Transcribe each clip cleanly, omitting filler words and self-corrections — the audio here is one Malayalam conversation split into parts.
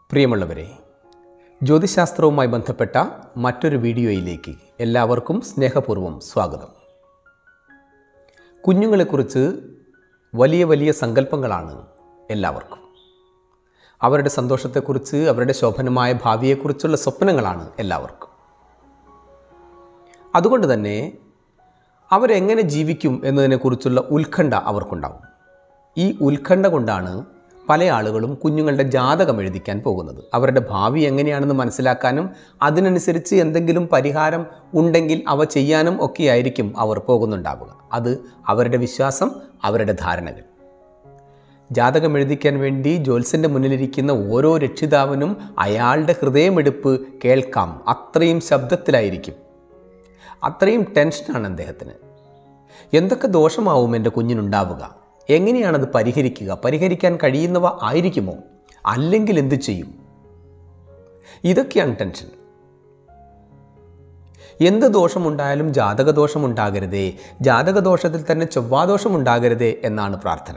പ്രിയമുള്ളവരെ, ജ്യോതിശാസ്ത്രവുമായി ബന്ധപ്പെട്ട മറ്റൊരു വീഡിയോയിലേക്ക് എല്ലാവർക്കും സ്നേഹപൂർവ്വം സ്വാഗതം. കുഞ്ഞുങ്ങളെക്കുറിച്ച് വലിയ വലിയ സങ്കല്പങ്ങളാണ് എല്ലാവർക്കും. അവരുടെ സന്തോഷത്തെക്കുറിച്ച്, അവരുടെ ശോഭനമായ ഭാവിയെക്കുറിച്ചുള്ള സ്വപ്നങ്ങളാണ് എല്ലാവർക്കും. അതുകൊണ്ട് തന്നെ അവരെങ്ങനെ ജീവിക്കും എന്നതിനെക്കുറിച്ചുള്ള ഉത്കണ്ഠ അവർക്കുണ്ടാവും. ഈ ഉത്കണ്ഠ കൊണ്ടാണ് പല ആളുകളും കുഞ്ഞുങ്ങളുടെ ജാതകം എഴുതിക്കാൻ പോകുന്നത്. അവരുടെ ഭാവി എങ്ങനെയാണെന്ന് മനസ്സിലാക്കാനും അതിനനുസരിച്ച് എന്തെങ്കിലും പരിഹാരം ഉണ്ടെങ്കിൽ അവ ചെയ്യാനും ഒക്കെയായിരിക്കും അവർ പോകുന്നുണ്ടാവുക. അത് അവരുടെ വിശ്വാസം, അവരുടെ ധാരണകൾ. ജാതകം എഴുതിക്കാൻ വേണ്ടി ജ്യോത്സ്യൻ്റെ മുന്നിലിരിക്കുന്ന ഓരോ രക്ഷിതാവിനും അയാളുടെ ഹൃദയമെടുപ്പ് കേൾക്കാം. അത്രയും ശബ്ദത്തിലായിരിക്കും, അത്രയും ടെൻഷനാണ് അദ്ദേഹത്തിന്. എന്തൊക്കെ ദോഷമാവും എൻ്റെ കുഞ്ഞിനുണ്ടാവുക, എങ്ങനെയാണത് പരിഹരിക്കുക, പരിഹരിക്കാൻ കഴിയുന്നവ ആയിരിക്കുമോ, അല്ലെങ്കിൽ എന്തു ചെയ്യും, ഇതൊക്കെയാണ് ടെൻഷൻ. എന്ത് ദോഷമുണ്ടായാലും ജാതകദോഷമുണ്ടാകരുതേ, ജാതകദോഷത്തിൽ തന്നെ ചൊവ്വാദോഷമുണ്ടാകരുതേ എന്നാണ് പ്രാർത്ഥന.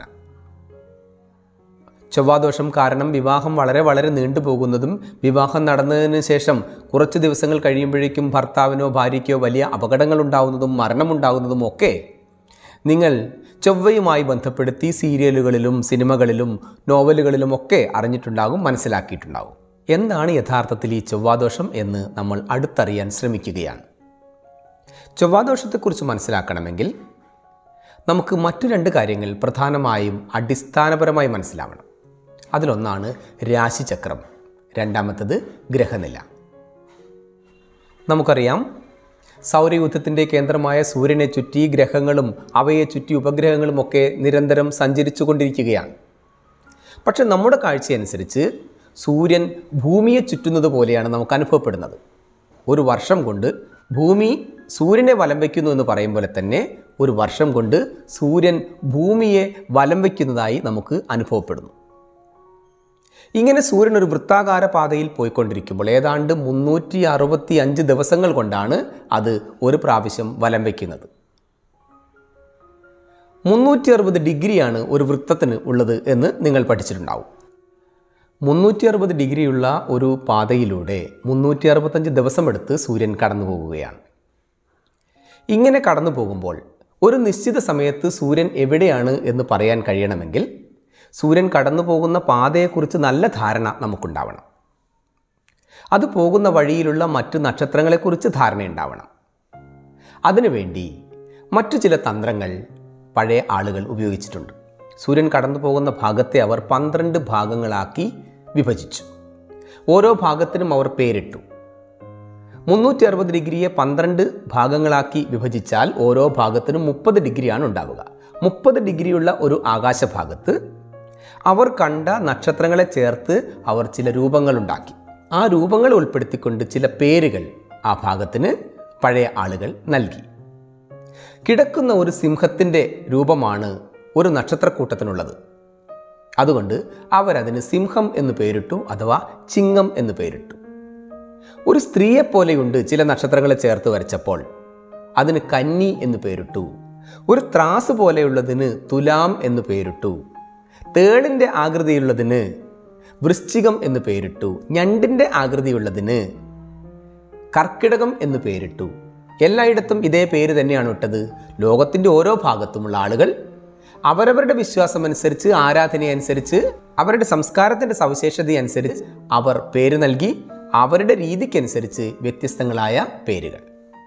ചൊവ്വാദോഷം കാരണം വിവാഹം വളരെ നീണ്ടുപോകുന്നതും വിവാഹം നടന്നതിന് ശേഷം കുറച്ച് ദിവസങ്ങൾ കഴിയുമ്പോഴേക്കും ഭർത്താവിനോ ഭാര്യയ്ക്കോ വലിയ അപകടങ്ങൾ ഉണ്ടാകുന്നതും മരണമുണ്ടാകുന്നതും ഒക്കെ നിങ്ങൾ ചൊവ്വയുമായി ബന്ധപ്പെടുത്തി സീരിയലുകളിലും സിനിമകളിലും നോവലുകളിലും ഒക്കെ അറിഞ്ഞിട്ടുണ്ടാകും, മനസ്സിലാക്കിയിട്ടുണ്ടാകും. എന്താണ് യഥാർത്ഥത്തിൽ ഈ ചൊവ്വാദോഷം എന്ന് നമ്മൾ അടുത്തറിയാൻ ശ്രമിക്കുകയാണ്. ചൊവ്വാദോഷത്തെക്കുറിച്ച് മനസ്സിലാക്കണമെങ്കിൽ നമുക്ക് മറ്റു രണ്ട് കാര്യങ്ങൾ പ്രധാനമായും അടിസ്ഥാനപരമായി മനസ്സിലാവണം. അതിലൊന്നാണ് രാശിചക്രം, രണ്ടാമത്തത് ഗ്രഹനില. നമുക്കറിയാം, സൗരയൂഥത്തിൻ്റെ കേന്ദ്രമായ സൂര്യനെ ചുറ്റി ഗ്രഹങ്ങളും അവയെ ചുറ്റി ഉപഗ്രഹങ്ങളുമൊക്കെ നിരന്തരം സഞ്ചരിച്ചു കൊണ്ടിരിക്കുകയാണ്. പക്ഷെ നമ്മുടെ കാഴ്ചയനുസരിച്ച് സൂര്യൻ ഭൂമിയെ ചുറ്റുന്നത് പോലെയാണ് നമുക്ക് അനുഭവപ്പെടുന്നത്. ഒരു വർഷം കൊണ്ട് ഭൂമി സൂര്യനെ വലം വയ്ക്കുന്നു എന്ന് പറയും പോലെ തന്നെ ഒരു വർഷം കൊണ്ട് സൂര്യൻ ഭൂമിയെ വലം വയ്ക്കുന്നതായി നമുക്ക് അനുഭവപ്പെടുന്നു. ഇങ്ങനെ സൂര്യൻ ഒരു വൃത്താകാര പാതയിൽ പോയിക്കൊണ്ടിരിക്കുമ്പോൾ ഏതാണ്ട് 365 ദിവസങ്ങൾ കൊണ്ടാണ് അത് ഒരു പ്രാവശ്യം വലം വയ്ക്കുന്നത്. 360 ഡിഗ്രിയാണ് ഒരു വൃത്തത്തിന് ഉള്ളത് എന്ന് നിങ്ങൾ പഠിച്ചിട്ടുണ്ടാവും. 360 ഡിഗ്രിയുള്ള ഒരു പാതയിലൂടെ 365 ദിവസമെടുത്ത് സൂര്യൻ കടന്നു പോകുകയാണ്. ഇങ്ങനെ കടന്നു പോകുമ്പോൾ ഒരു നിശ്ചിത സമയത്ത് സൂര്യൻ എവിടെയാണ് എന്ന് പറയാൻ കഴിയണമെങ്കിൽ സൂര്യൻ കടന്നു പോകുന്ന പാതയെക്കുറിച്ച് നല്ല ധാരണ നമുക്കുണ്ടാവണം. അത് പോകുന്ന വഴിയിലുള്ള മറ്റു നക്ഷത്രങ്ങളെക്കുറിച്ച് ധാരണയുണ്ടാവണം. അതിനുവേണ്ടി മറ്റു ചില തന്ത്രങ്ങൾ പഴയ ആളുകൾ ഉപയോഗിച്ചിട്ടുണ്ട്. സൂര്യൻ കടന്നു പോകുന്ന ഭാഗത്തെ അവർ 12 ഭാഗങ്ങളാക്കി വിഭജിച്ചു. ഓരോ ഭാഗത്തിനും അവർ പേരിട്ടു. 360 ഡിഗ്രിയെ 12 ഭാഗങ്ങളാക്കി വിഭജിച്ചാൽ ഓരോ ഭാഗത്തിനും 30 ഡിഗ്രിയാണ് ഉണ്ടാവുക. 30 ഡിഗ്രിയുള്ള ഒരു ആകാശഭാഗത്ത് അവർ കണ്ട നക്ഷത്രങ്ങളെ ചേർത്ത് അവർ ചില രൂപങ്ങളുണ്ടാക്കി. ആ രൂപങ്ങൾ ഉൾപ്പെടുത്തിക്കൊണ്ട് ചില പേരുകൾ ആ ഭാഗത്തിന് പഴയ ആളുകൾ നൽകി. കിടക്കുന്ന ഒരു സിംഹത്തിൻ്റെ രൂപമാണ് ഒരു നക്ഷത്രക്കൂട്ടത്തിനുള്ളത്. അതുകൊണ്ട് അവരതിന് സിംഹം എന്ന് പേരിട്ടു, അഥവാ ചിങ്ങം എന്ന് പേരിട്ടു. ഒരു സ്ത്രീയെപ്പോലെയുണ്ട് ചില നക്ഷത്രങ്ങളെ ചേർത്ത് വരച്ചപ്പോൾ, അതിന് കന്നി എന്ന് പേരിട്ടു. ഒരു ത്രാസ് പോലെയുള്ളതിന് തുലാം എന്ന് പേരിട്ടു. തേളിൻ്റെ ആകൃതിയുള്ളതിന് വൃശ്ചികം എന്ന് പേരിട്ടു. ഞണ്ടിൻ്റെ ആകൃതിയുള്ളതിന് കർക്കിടകം എന്ന് പേരിട്ടു. എല്ലായിടത്തും ഇതേ പേര് തന്നെയാണ് ഇട്ടത്. ലോകത്തിൻ്റെ ഓരോ ഭാഗത്തുമുള്ള ആളുകൾ അവരവരുടെ വിശ്വാസമനുസരിച്ച്, ആരാധനയനുസരിച്ച്, അവരുടെ സംസ്കാരത്തിൻ്റെ സവിശേഷതയനുസരിച്ച് അവർ പേര് നൽകി. അവരുടെ രീതിക്കനുസരിച്ച് വ്യത്യസ്തങ്ങളായ പേരുകൾ.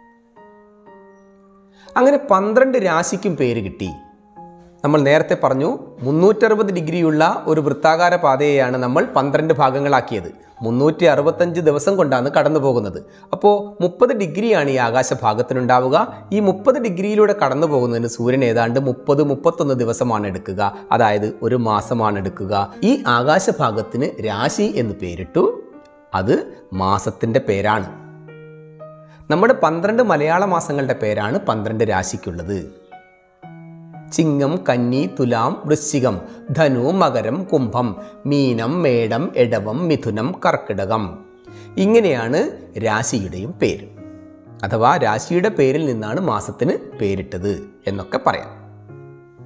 അങ്ങനെ 12 രാശിക്കും പേര് കിട്ടി. നമ്മൾ നേരത്തെ പറഞ്ഞു, 360 ഡിഗ്രിയുള്ള ഒരു വൃത്താകാര പാതയെയാണ് നമ്മൾ 12 ഭാഗങ്ങളാക്കിയത്. 365 ദിവസം കൊണ്ടാണ് കടന്നു പോകുന്നത്. അപ്പോൾ 30 ഡിഗ്രിയാണ് ഈ ആകാശഭാഗത്തിനുണ്ടാവുക. ഈ 30 ഡിഗ്രിയിലൂടെ കടന്നു പോകുന്നതിന് സൂര്യൻ ഏതാണ്ട് 30-31 ദിവസമാണ് എടുക്കുക, അതായത് ഒരു മാസമാണ് എടുക്കുക. ഈ ആകാശഭാഗത്തിന് രാശി എന്ന് പേരിട്ടു. അത് മാസത്തിൻ്റെ പേരാണ്. നമ്മുടെ 12 മലയാള മാസങ്ങളുടെ പേരാണ് 12 രാശിക്കുള്ളത്. ചിങ്ങം, കന്നി, തുലാം, വൃശ്ചികം, ധനു, മകരം, കുംഭം, മീനം, മേടം, എടവം, മിഥുനം, കർക്കിടകം. ഇങ്ങനെയാണ് രാശിയുടെയും പേര്. അഥവാ രാശിയുടെ പേരിൽ നിന്നാണ് മാസത്തിന് പേരിട്ടത് എന്നൊക്കെ പറയാം.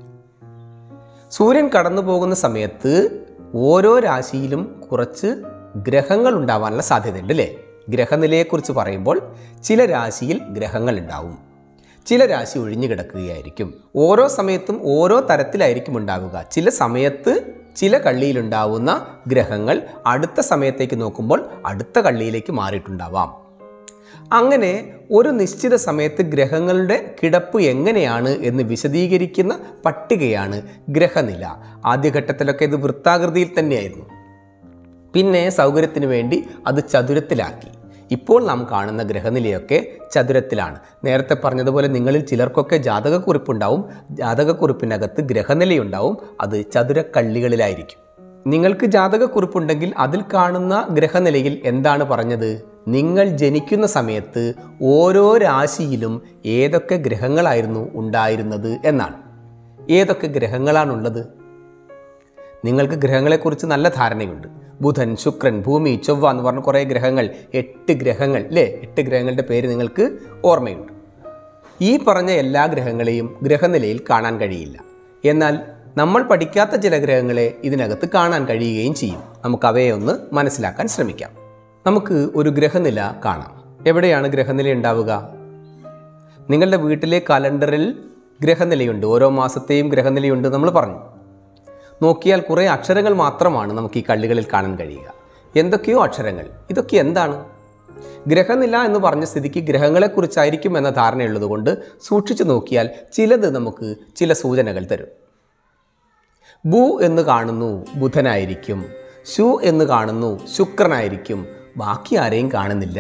സൂര്യൻ കടന്നു പോകുന്ന സമയത്ത് ഓരോ രാശിയിലും കുറച്ച് ഗ്രഹങ്ങൾ ഉണ്ടാവാനുള്ള സാധ്യതയുണ്ട് അല്ലേ? ഗ്രഹനിലയെക്കുറിച്ച് പറയുമ്പോൾ ചില രാശിയിൽ ഗ്രഹങ്ങൾ ഉണ്ടാവും, ചില രാശി ഒഴിഞ്ഞു കിടക്കുകയായിരിക്കും. ഓരോ സമയത്തും ഓരോ തരത്തിലായിരിക്കും ഉണ്ടാവുക. ചില സമയത്ത് ചില കള്ളിയിലുണ്ടാവുന്ന ഗ്രഹങ്ങൾ അടുത്ത സമയത്തേക്ക് നോക്കുമ്പോൾ അടുത്ത കള്ളിയിലേക്ക് മാറിയിട്ടുണ്ടാവാം. അങ്ങനെ ഒരു നിശ്ചിത സമയത്ത് ഗ്രഹങ്ങളുടെ കിടപ്പ് എങ്ങനെയാണ് എന്ന് വിശദീകരിക്കുന്ന പട്ടികയാണ് ഗ്രഹനില. ആദ്യഘട്ടത്തിലൊക്കെ ഇത് വൃത്താകൃതിയിൽ തന്നെയായിരുന്നു. പിന്നെ സൗകര്യത്തിന് വേണ്ടി അത് ചതുരത്തിലാക്കി. ഇപ്പോൾ നാം കാണുന്ന ഗ്രഹനിലയൊക്കെ ചതുരത്തിലാണ്. നേരത്തെ പറഞ്ഞതുപോലെ നിങ്ങളിൽ ചിലർക്കൊക്കെ ജാതകക്കുറിപ്പുണ്ടാവും. ജാതകക്കുറിപ്പിനകത്ത് ഗ്രഹനിലയുണ്ടാവും. അത് ചതുരക്കള്ളികളിലായിരിക്കും. നിങ്ങൾക്ക് ജാതകക്കുറിപ്പുണ്ടെങ്കിൽ അതിൽ കാണുന്ന ഗ്രഹനിലയിൽ എന്താണ് പറഞ്ഞത്? നിങ്ങൾ ജനിക്കുന്ന സമയത്ത് ഓരോ രാശിയിലും ഏതൊക്കെ ഗ്രഹങ്ങളായിരുന്നു ഉണ്ടായിരുന്നത് എന്നാണ്. ഏതൊക്കെ ഗ്രഹങ്ങളാണുള്ളത്? നിങ്ങൾക്ക് ഗ്രഹങ്ങളെക്കുറിച്ച് നല്ല ധാരണയുണ്ട്. ബുധൻ, ശുക്രൻ, ഭൂമി, ചൊവ്വ എന്ന് പറഞ്ഞ കുറേ ഗ്രഹങ്ങൾ, 8 ഗ്രഹങ്ങൾ അല്ലേ? 8 ഗ്രഹങ്ങളുടെ പേര് നിങ്ങൾക്ക് ഓർമ്മയുണ്ട്. ഈ പറഞ്ഞ എല്ലാ ഗ്രഹങ്ങളെയും ഗ്രഹനിലയിൽ കാണാൻ കഴിയില്ല. എന്നാൽ നമ്മൾ പഠിക്കാത്ത ചില ഗ്രഹങ്ങളെ ഇതിനകത്ത് കാണാൻ കഴിയുകയും ചെയ്യും. നമുക്ക് അവയെ ഒന്ന് മനസ്സിലാക്കാൻ ശ്രമിക്കാം. നമുക്ക് ഒരു ഗ്രഹനില കാണാം. എവിടെയാണ് ഗ്രഹനില ഉണ്ടാവുക? നിങ്ങളുടെ വീട്ടിലെ കലണ്ടറിൽ ഗ്രഹനിലയുണ്ട്. ഓരോ മാസത്തെയും ഗ്രഹനിലയുണ്ട് നമ്മൾ പറഞ്ഞു. നോക്കിയാൽ കുറേ അക്ഷരങ്ങൾ മാത്രമാണ് നമുക്ക് ഈ കള്ളികളിൽ കാണാൻ കഴിയുക. എന്തൊക്കെയോ അക്ഷരങ്ങൾ. ഇതൊക്കെ എന്താണ്? ഗ്രഹനില എന്ന് പറഞ്ഞ സ്ഥിതിക്ക് ഗ്രഹങ്ങളെക്കുറിച്ചായിരിക്കും എന്ന ധാരണയുള്ളതുകൊണ്ട് സൂക്ഷിച്ചു നോക്കിയാൽ ചിലത് നമുക്ക് ചില സൂചനകൾ തരും. ഭൂ എന്ന് കാണുന്നു ബുധനായിരിക്കും, ശു എന്ന് കാണുന്നു ശുക്രനായിരിക്കും, ബാക്കി ആരെയും കാണുന്നില്ല.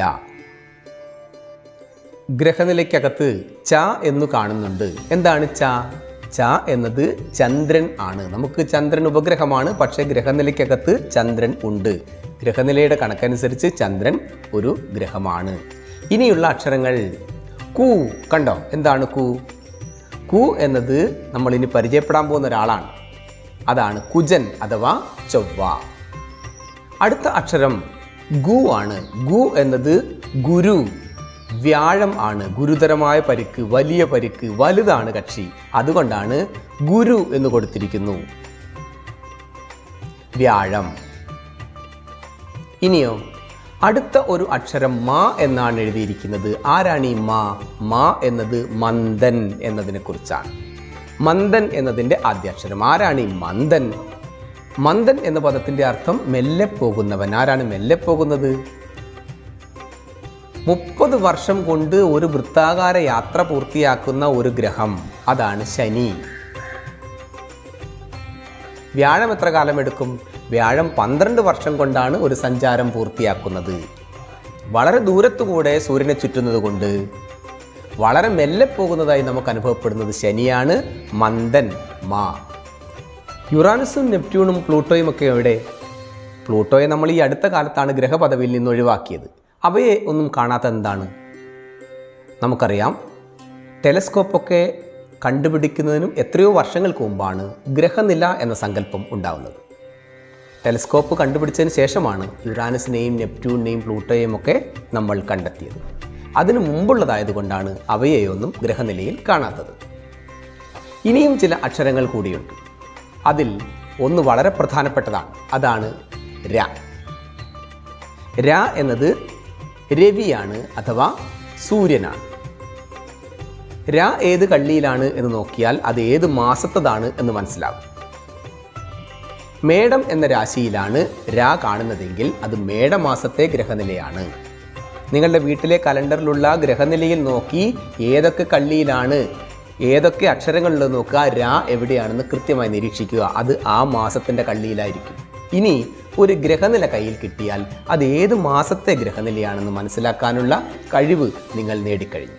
ഗ്രഹനിലയ്ക്കകത്ത് ച എന്ന് കാണുന്നുണ്ട്. എന്താണ് ച? ച എന്നത് ചന്ദ്രൻ ആണ്. നമുക്ക് ചന്ദ്രൻ ഉപഗ്രഹമാണ്, പക്ഷേ ഗ്രഹനിലയ്ക്കകത്ത് ചന്ദ്രൻ ഉണ്ട്. ഗ്രഹനിലയുടെ കണക്കനുസരിച്ച് ചന്ദ്രൻ ഒരു ഗ്രഹമാണ്. ഇനിയുള്ള അക്ഷരങ്ങൾ കു. കണ്ടോ? എന്താണ് കു? കു എന്നത് നമ്മൾ ഇനി പരിചയപ്പെടാൻ പോകുന്ന ഒരാളാണ്. അതാണ് കുജൻ അഥവാ ചൊവ്വ. അടുത്ത അക്ഷരം ഗു ആണ്. ഗു എന്നത് ഗുരു, വ്യാഴം ആണ്. ഗുരുതരമായ പരിക്ക്, വലിയ പരിക്ക്, വലുതാണ് കക്ഷി. അതുകൊണ്ടാണ് ഗുരു എന്ന് കൊടുത്തിരിക്കുന്നു. വ്യാഴം. ഇനിയോ അടുത്ത ഒരു അക്ഷരം മാ എന്നാണ് എഴുതിയിരിക്കുന്നത്. ആരാണ് ഈ മാ? മാ എന്നത് മന്ദൻ എന്നതിനെ കുറിച്ചാണ്. മന്ദൻ എന്നതിൻ്റെ ആദ്യ അക്ഷരം. ആരാണ് ഈ മന്ദൻ? മന്ദൻ എന്ന പദത്തിൻ്റെ അർത്ഥം മെല്ലെ പോകുന്നവൻ. ആരാണ് മെല്ലെ പോകുന്നത്? 30 വർഷം കൊണ്ട് ഒരു വൃത്താകാര യാത്ര പൂർത്തിയാക്കുന്ന ഒരു ഗ്രഹം, അതാണ് ശനി. വ്യാഴം എത്ര കാലം എടുക്കും? വ്യാഴം 12 വർഷം കൊണ്ടാണ് ഒരു സഞ്ചാരം പൂർത്തിയാക്കുന്നത്. വളരെ ദൂരത്തുകൂടെ സൂര്യനെ ചുറ്റുന്നത് കൊണ്ട് വളരെ മെല്ലെ പോകുന്നതായി നമുക്ക് അനുഭവപ്പെടുന്നത് ശനിയാണ്. മന്ദൻ, മാ. യുറാനസും നെപ്റ്റ്യൂണും പ്ലൂട്ടോയും ഒക്കെ എവിടെ? പ്ലൂട്ടോയെ നമ്മൾ ഈ അടുത്ത കാലത്താണ് ഗ്രഹപദവിയിൽ നിന്ന് ഒഴിവാക്കിയത്. അവയെ ഒന്നും കാണാത്ത എന്താണ്? നമുക്കറിയാം, ടെലസ്കോപ്പൊക്കെ കണ്ടുപിടിക്കുന്നതിനും എത്രയോ വർഷങ്ങൾക്ക് മുമ്പാണ് ഗ്രഹനില എന്ന സങ്കല്പം ഉണ്ടാകുന്നത്. ടെലസ്കോപ്പ് കണ്ടുപിടിച്ചതിന് ശേഷമാണ് യുറാനസിനെയും നെപ്റ്റ്യൂണിനെയും പ്ലൂട്ടോയെയും ഒക്കെ നമ്മൾ കണ്ടെത്തിയത്. അതിനു മുമ്പുള്ളതായതുകൊണ്ടാണ് അവയെയൊന്നും ഗ്രഹനിലയിൽ കാണാത്തത്. ഇനിയും ചില അക്ഷരങ്ങൾ കൂടിയുണ്ട്. അതിൽ ഒന്ന് വളരെ പ്രധാനപ്പെട്ടതാണ്. അതാണ് ര. ര എന്നത് രവിയാണ് അഥവാ സൂര്യനാണ്. ര ഏത് കള്ളിയിലാണ് എന്ന് നോക്കിയാൽ അത് ഏത് മാസത്തതാണ് എന്ന് മനസ്സിലാകും. മേടം എന്ന രാശിയിലാണ് ര കാണുന്നതെങ്കിൽ അത് മേടമാസത്തെ ഗ്രഹനിലയാണ്. നിങ്ങളുടെ വീട്ടിലെ കലണ്ടറിലുള്ള ഗ്രഹനിലയിൽ നോക്കി ഏതൊക്കെ കള്ളിയിലാണ്, ഏതൊക്കെ അക്ഷരങ്ങളുള്ളത് നോക്കുക, ര എവിടെയാണെന്ന് കൃത്യമായി നിരീക്ഷിക്കുക. അത് ആ മാസത്തിൻ്റെ കള്ളിയിലായിരിക്കും. ഇനി ഒരു ഗ്രഹനില കയ്യിൽ കിട്ടിയാൽ അത് ഏത് മാസത്തെ ഗ്രഹനിലയാണെന്ന് മനസ്സിലാക്കാനുള്ള കഴിവ് നിങ്ങൾ നേടിക്കഴിഞ്ഞു.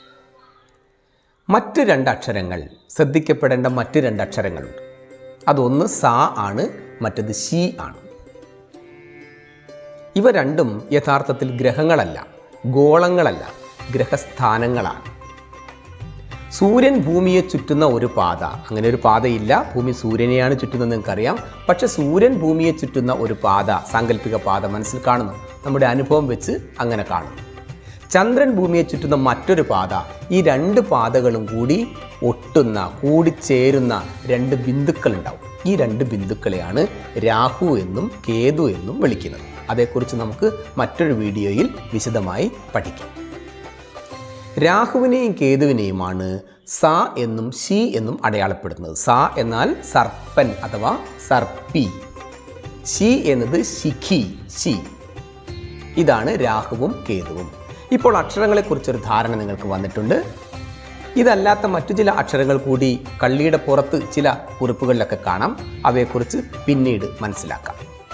മറ്റ് 2 അക്ഷരങ്ങൾ, ശ്രദ്ധിക്കപ്പെടേണ്ട മറ്റ് 2 അക്ഷരങ്ങളുണ്ട്. അതൊന്ന് സ ആണ്, മറ്റത് ശി ആണ്. ഇവ രണ്ടും യഥാർത്ഥത്തിൽ ഗ്രഹങ്ങളല്ല, ഗോളങ്ങളല്ല, ഗ്രഹസ്ഥാനങ്ങളാണ്. സൂര്യൻ ഭൂമിയെ ചുറ്റുന്ന ഒരു പാത, അങ്ങനെ ഒരു പാതയില്ല. ഭൂമി സൂര്യനെയാണ് ചുറ്റുന്നത് നിങ്ങൾക്കറിയാം. പക്ഷെ സൂര്യൻ ഭൂമിയെ ചുറ്റുന്ന ഒരു പാത, സാങ്കല്പിക പാത മനസ്സിൽ കാണുന്നു. നമ്മുടെ അനുഭവം വെച്ച് അങ്ങനെ കാണുന്നു. ചന്ദ്രൻ ഭൂമിയെ ചുറ്റുന്ന മറ്റൊരു പാത. ഈ 2 പാതകളും കൂടി ഒട്ടുന്ന, കൂടിച്ചേരുന്ന 2 ബിന്ദുക്കൾ ഉണ്ടാവും. ഈ 2 ബിന്ദുക്കളെയാണ് രാഹു എന്നും കേതു എന്നും വിളിക്കുന്നത്. അതേക്കുറിച്ച് നമുക്ക് മറ്റൊരു വീഡിയോയിൽ വിശദമായി പഠിക്കാം. രാഹുവിനെയും കേതുവിനെയുമാണ് സ എന്നും ശി എന്നും അടയാളപ്പെടുത്തുന്നത്. സ എന്നാൽ സർപ്പൻ അഥവാ സർപ്പി, ശി എന്നത് ശിഖി, ശി. ഇതാണ് രാഹുവും കേതുവും. ഇപ്പോൾ അക്ഷരങ്ങളെക്കുറിച്ചൊരു ധാരണ നിങ്ങൾക്ക് വന്നിട്ടുണ്ട്. ഇതല്ലാത്ത മറ്റു ചില അക്ഷരങ്ങൾ കൂടി കള്ളിയുടെ പുറത്ത് ചില കുറിപ്പുകളിലൊക്കെ കാണാം. അവയെക്കുറിച്ച് പിന്നീട് മനസ്സിലാക്കാം.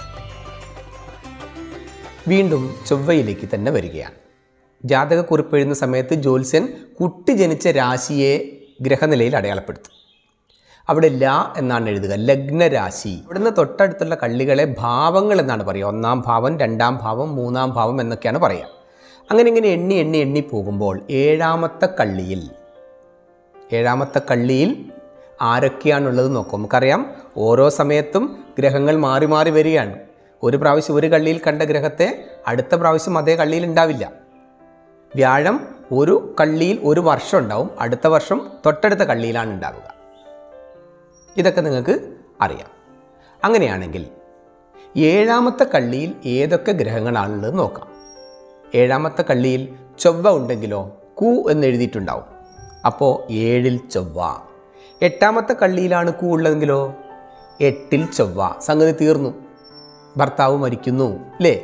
വീണ്ടും ചൊവ്വയിലേക്ക് തന്നെ വരികയാണ്. ജാതകക്കുറിപ്പ് എഴുതുന്ന സമയത്ത് ജ്യോത്സ്യൻ കുട്ടി ജനിച്ച രാശിയെ ഗ്രഹനിലയിൽ അടയാളപ്പെടുത്തും. അവിടെ ല എന്നാണ് എഴുതുക, ലഗ്നരാശി. ഇവിടുന്ന് തൊട്ടടുത്തുള്ള കള്ളികളെ ഭാവങ്ങൾ എന്നാണ് പറയുക. 1-ാം ഭാവം, 2-ാം ഭാവം, 3-ാം ഭാവം എന്നൊക്കെയാണ് പറയുക. അങ്ങനെ ഇങ്ങനെ എണ്ണി പോകുമ്പോൾ ഏഴാമത്തെ കള്ളിയിൽ ആരൊക്കെയാണുള്ളത് നോക്കും. നമുക്കറിയാം ഓരോ സമയത്തും ഗ്രഹങ്ങൾ മാറി മാറി വരികയാണ്. ഒരു പ്രാവശ്യം ഒരു കള്ളിയിൽ കണ്ട ഗ്രഹത്തെ അടുത്ത പ്രാവശ്യം അതേ കള്ളിയിൽ ഉണ്ടാവില്ല. വ്യാഴം ഒരു കള്ളിയിൽ ഒരു വർഷം ഉണ്ടാവും, അടുത്ത വർഷം തൊട്ടടുത്ത കള്ളിയിലാണ് ഉണ്ടാവുക. ഇതൊക്കെ നിങ്ങൾക്ക് അറിയാം. അങ്ങനെയാണെങ്കിൽ ഏഴാമത്തെ കള്ളിയിൽ ഏതൊക്കെ ഗ്രഹങ്ങളാണുള്ളത് നോക്കാം. ഏഴാമത്തെ കള്ളിയിൽ ചൊവ്വ ഉണ്ടെങ്കിലോ കു എന്ന് എഴുതിയിട്ടുണ്ടാവും. അപ്പോൾ 7-ൽ ചൊവ്വ. 8-ാമത്തെ കള്ളിയിലാണ് കു ഉള്ളതെങ്കിലോ 8-ൽ ചൊവ്വ. സംഗതി തീർന്നു. ഭർത്താവ് മരിക്കുന്നു അല്ലേ?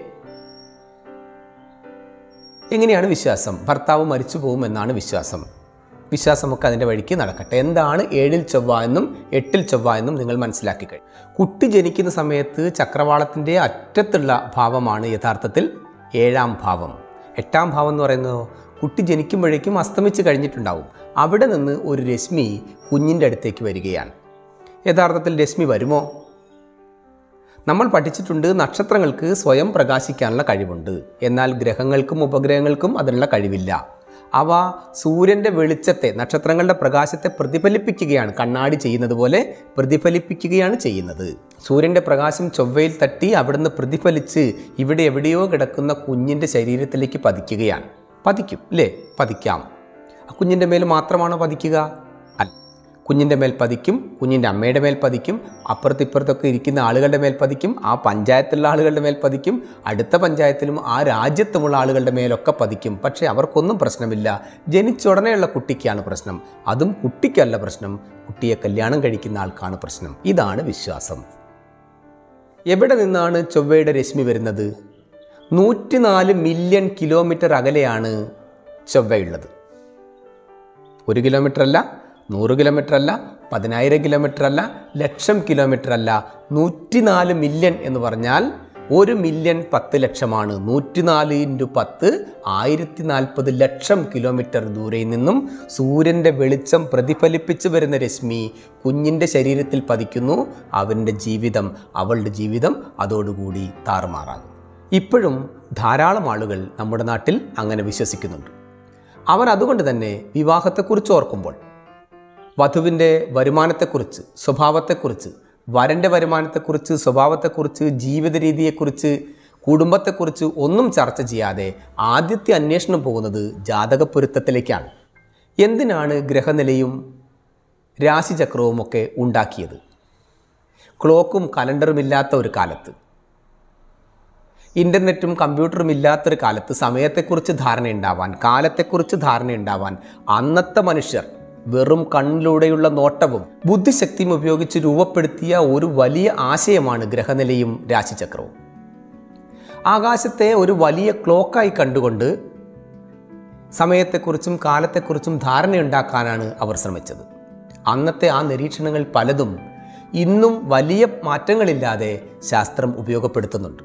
എങ്ങനെയാണ് വിശ്വാസം? ഭർത്താവ് മരിച്ചു പോകുമെന്നാണ് വിശ്വാസം. വിശ്വാസമൊക്കെ അതിൻ്റെ വഴിക്ക് നടക്കട്ടെ. എന്താണ് 7-ൽ ചൊവ്വ എന്നും 8-ൽ ചൊവ്വ എന്നും നിങ്ങൾ മനസ്സിലാക്കി കഴിഞ്ഞു. കുട്ടി ജനിക്കുന്ന സമയത്ത് ചക്രവാളത്തിൻ്റെ അറ്റത്തുള്ള ഭാവമാണ് യഥാർത്ഥത്തിൽ 7-ാം ഭാവം. 8-ാം ഭാവം എന്ന് പറയുന്നത് കുട്ടി ജനിക്കുമ്പോഴേക്കും അസ്തമിച്ച് കഴിഞ്ഞിട്ടുണ്ടാവും. അവിടെ നിന്ന് ഒരു രശ്മി കുഞ്ഞിൻ്റെ അടുത്തേക്ക് വരികയാണ്. യഥാർത്ഥത്തിൽ രശ്മി വരുമോ? നമ്മൾ പഠിച്ചിട്ടുണ്ട് നക്ഷത്രങ്ങൾക്ക് സ്വയം പ്രകാശിക്കാനുള്ള കഴിവുണ്ട്. എന്നാൽ ഗ്രഹങ്ങൾക്കും ഉപഗ്രഹങ്ങൾക്കും അതിനുള്ള കഴിവില്ല. അവ സൂര്യൻ്റെ വെളിച്ചത്തെ, നക്ഷത്രങ്ങളുടെ പ്രകാശത്തെ പ്രതിഫലിപ്പിക്കുകയാണ്. കണ്ണാടി ചെയ്യുന്നത് പോലെ പ്രതിഫലിപ്പിക്കുകയാണ് ചെയ്യുന്നത്. സൂര്യൻ്റെ പ്രകാശം ചൊവ്വയിൽ തട്ടി അവിടുന്ന് പ്രതിഫലിച്ച് ഇവിടെ എവിടെയോ കിടക്കുന്ന കുഞ്ഞിൻ്റെ ശരീരത്തിലേക്ക് പതിക്കുകയാണ്. പതിക്കും അല്ലേ? പതിക്കാം. കുഞ്ഞിൻ്റെ മേൽ മാത്രമാണോ പതിക്കുക? അല്ല. കുഞ്ഞിൻ്റെ മേൽ പതിക്കും, കുഞ്ഞിൻ്റെ അമ്മയുടെ മേൽ പതിക്കും, അപ്പുറത്തിപ്പുറത്തൊക്കെ ഇരിക്കുന്ന ആളുകളുടെ മേൽ പതിക്കും, ആ പഞ്ചായത്തിലുള്ള ആളുകളുടെ മേൽ പതിക്കും, അടുത്ത പഞ്ചായത്തിലും ആ രാജ്യത്തുമുള്ള ആളുകളുടെ മേലൊക്കെ പതിക്കും. പക്ഷേ അവർക്കൊന്നും പ്രശ്നമില്ല. ജനിച്ചുടനെയുള്ള കുട്ടിക്കാണ് പ്രശ്നം. അതും കുട്ടിക്കല്ല പ്രശ്നം, കുട്ടിയെ കല്യാണം കഴിക്കുന്ന ആൾക്കാണ് പ്രശ്നം. ഇതാണ് വിശ്വാസം. എവിടെ നിന്നാണ് ചൊവ്വയുടെ രശ്മി വരുന്നത്? 104 മില്യൺ കിലോമീറ്റർ അകലെയാണ് ചൊവ്വയുള്ളത്. 1 കിലോമീറ്റർ അല്ല, 100 കിലോമീറ്റർ അല്ല, 10,000 കിലോമീറ്റർ അല്ല, ലക്ഷം കിലോമീറ്റർ അല്ല. 104 മില്യൺ എന്ന് പറഞ്ഞാൽ 1 മില്യൺ 10 ലക്ഷമാണ്. 104 × 10 1040 ലക്ഷം കിലോമീറ്റർ ദൂരയിൽ നിന്നും സൂര്യൻ്റെ വെളിച്ചം പ്രതിഫലിപ്പിച്ച് വരുന്ന രശ്മി കുഞ്ഞിൻ്റെ ശരീരത്തിൽ പതിക്കുന്നു. അവൻ്റെ ജീവിതം, അവളുടെ ജീവിതം അതോടുകൂടി താറുമാറാകും. ഇപ്പോഴും ധാരാളം ആളുകൾ നമ്മുടെ നാട്ടിൽ അങ്ങനെ വിശ്വസിക്കുന്നുണ്ട്. അവർ അതുകൊണ്ട് തന്നെ വിവാഹത്തെക്കുറിച്ച് ഓർക്കുമ്പോൾ വധുവിൻ്റെ വരുമാനത്തെക്കുറിച്ച്, സ്വഭാവത്തെക്കുറിച്ച്, വരൻ്റെ വരുമാനത്തെക്കുറിച്ച്, സ്വഭാവത്തെക്കുറിച്ച്, ജീവിത രീതിയെക്കുറിച്ച്, കുടുംബത്തെക്കുറിച്ച് ഒന്നും ചർച്ച ചെയ്യാതെ ആദ്യത്തെ അന്വേഷണം പോകുന്നത് ജാതകപ്പൊരുത്തത്തിലേക്കാണ്. എന്തിനാണ് ഗ്രഹനിലയും രാശിചക്രവുമൊക്കെ ഉണ്ടാക്കിയത്? ക്ലോക്കും കലണ്ടറും ഇല്ലാത്ത ഒരു കാലത്ത്, ഇൻ്റർനെറ്റും കമ്പ്യൂട്ടറും ഇല്ലാത്തൊരു കാലത്ത് സമയത്തെക്കുറിച്ച് ധാരണയുണ്ടാവാൻ, കാലത്തെക്കുറിച്ച് ധാരണയുണ്ടാവാൻ അന്നത്തെ മനുഷ്യർ വെറും കണ്ണിലൂടെയുള്ള നോട്ടവും ബുദ്ധിശക്തിയും ഉപയോഗിച്ച് രൂപപ്പെടുത്തിയ ഒരു വലിയ ആശയമാണ് ഗ്രഹനിലയും രാശിചക്രവും. ആകാശത്തെ ഒരു വലിയ ക്ലോക്കായി കണ്ടുകൊണ്ട് സമയത്തെക്കുറിച്ചും കാലത്തെക്കുറിച്ചും ധാരണയുണ്ടാക്കാനാണ് അവർ ശ്രമിച്ചത്. അന്നത്തെ ആ നിരീക്ഷണങ്ങൾ പലതും ഇന്നും വലിയ മാറ്റങ്ങളില്ലാതെ ശാസ്ത്രം ഉപയോഗപ്പെടുത്തുന്നുണ്ട്.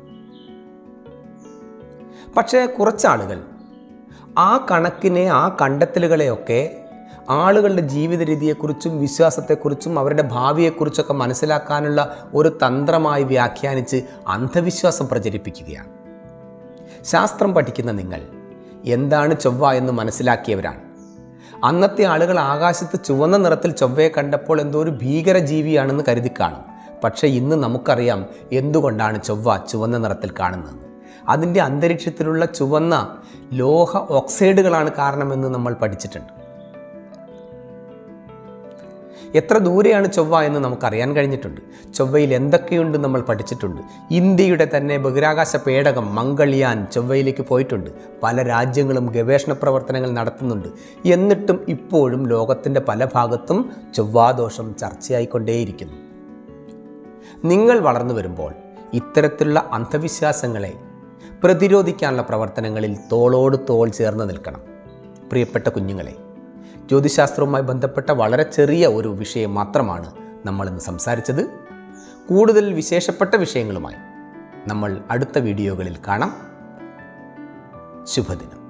പക്ഷേ കുറച്ചാളുകൾ ആ കണക്കിനെ, ആ കണ്ടെത്തലുകളെയൊക്കെ ആളുകളുടെ ജീവിത രീതിയെക്കുറിച്ചും വിശ്വാസത്തെക്കുറിച്ചും അവരുടെ ഭാവിയെക്കുറിച്ചൊക്കെ മനസ്സിലാക്കാനുള്ള ഒരു തന്ത്രമായി വ്യാഖ്യാനിച്ച് അന്ധവിശ്വാസം പ്രചരിപ്പിക്കുകയാണ്. ശാസ്ത്രം പഠിക്കുന്ന നിങ്ങൾ എന്താണ് ചൊവ്വ എന്ന് മനസ്സിലാക്കിയവരാണ്. അന്നത്തെ ആളുകൾ ആകാശത്ത് ചുവന്ന നിറത്തിൽ ചൊവ്വയെ കണ്ടപ്പോൾ എന്തോ ഒരു ഭീകര ജീവിയാണെന്ന് കരുതി കാണും. പക്ഷേ ഇന്ന് നമുക്കറിയാം എന്തുകൊണ്ടാണ് ചൊവ്വ ചുവന്ന നിറത്തിൽ കാണുന്നത്. അതിൻ്റെ അന്തരീക്ഷത്തിലുള്ള ചുവന്ന ലോഹ ഓക്സൈഡുകളാണ് കാരണമെന്ന് നമ്മൾ പഠിച്ചിട്ടുണ്ട്. എത്ര ദൂരെയാണ് ചൊവ്വ എന്ന് നമുക്കറിയാൻ കഴിഞ്ഞിട്ടുണ്ട്. ചൊവ്വയിൽ എന്തൊക്കെയുണ്ട് നമ്മൾ പഠിച്ചിട്ടുണ്ട്. ഇന്ത്യയുടെ തന്നെ ബഹിരാകാശ പേടകം മംഗൾയാൻ ചൊവ്വയിലേക്ക് പോയിട്ടുണ്ട്. പല രാജ്യങ്ങളും ഗവേഷണ പ്രവർത്തനങ്ങൾ നടത്തുന്നുണ്ട്. എന്നിട്ടും ഇപ്പോഴും ലോകത്തിൻ്റെ പല ഭാഗത്തും ചൊവ്വാദോഷം ചർച്ചയായിക്കൊണ്ടേയിരിക്കുന്നു. നിങ്ങൾ വളർന്നു വരുമ്പോൾ ഇത്തരത്തിലുള്ള അന്ധവിശ്വാസങ്ങളെ പ്രതിരോധിക്കാനുള്ള പ്രവർത്തനങ്ങളിൽ തോളോട് തോൾ ചേർന്ന് നിൽക്കണം. പ്രിയപ്പെട്ട കുഞ്ഞുങ്ങളെ, ജ്യോതിശാസ്ത്രവുമായി ബന്ധപ്പെട്ട വളരെ ചെറിയ ഒരു വിഷയം മാത്രമാണ് നമ്മളിന്ന് സംസാരിച്ചത്. കൂടുതൽ വിശേഷപ്പെട്ട വിഷയങ്ങളുമായി നമ്മൾ അടുത്ത വീഡിയോകളിൽ കാണാം. ശുഭദിനം.